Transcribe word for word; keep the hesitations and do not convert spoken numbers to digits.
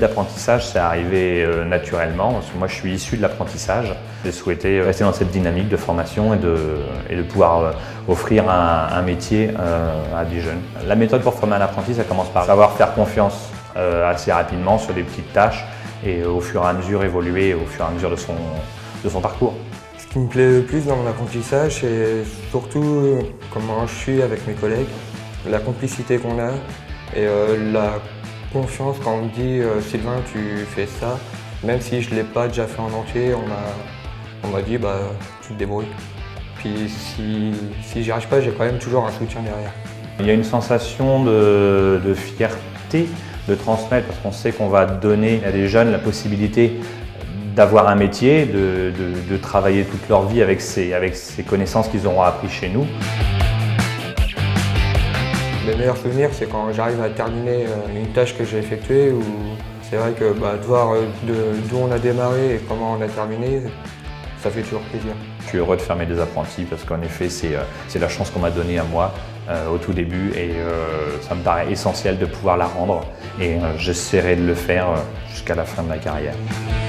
d'apprentissage, c'est arrivé euh, naturellement, parce que moi je suis issu de l'apprentissage. J'ai souhaité rester dans cette dynamique de formation et de, et de pouvoir euh, offrir un, un métier euh, à des jeunes. La méthode pour former un apprenti, ça commence par savoir faire confiance euh, assez rapidement sur des petites tâches et euh, au fur et à mesure évoluer au fur et à mesure de son, de son parcours. Ce qui me plaît le plus dans mon apprentissage, c'est surtout comment je suis avec mes collègues, la complicité qu'on a et euh, la confiance quand on me dit euh, « Sylvain, tu fais ça », même si je ne l'ai pas déjà fait en entier, on m'a on m'a dit bah, « tu te débrouilles ». Puis si, si j'y arrive pas, j'ai quand même toujours un soutien derrière. Il y a une sensation de, de fierté de transmettre parce qu'on sait qu'on va donner à des jeunes la possibilité d'avoir un métier, de, de, de travailler toute leur vie avec ces, avec ces connaissances qu'ils auront appris chez nous. Les meilleurs souvenirs, c'est quand j'arrive à terminer une tâche que j'ai effectuée, où c'est vrai que bah, de voir d'où on a démarré et comment on a terminé, ça fait toujours plaisir. Je suis heureux de fermer des apprentis parce qu'en effet, c'est la chance qu'on m'a donnée à moi euh, au tout début et euh, ça me paraît essentiel de pouvoir la rendre et euh, j'essaierai de le faire jusqu'à la fin de ma carrière.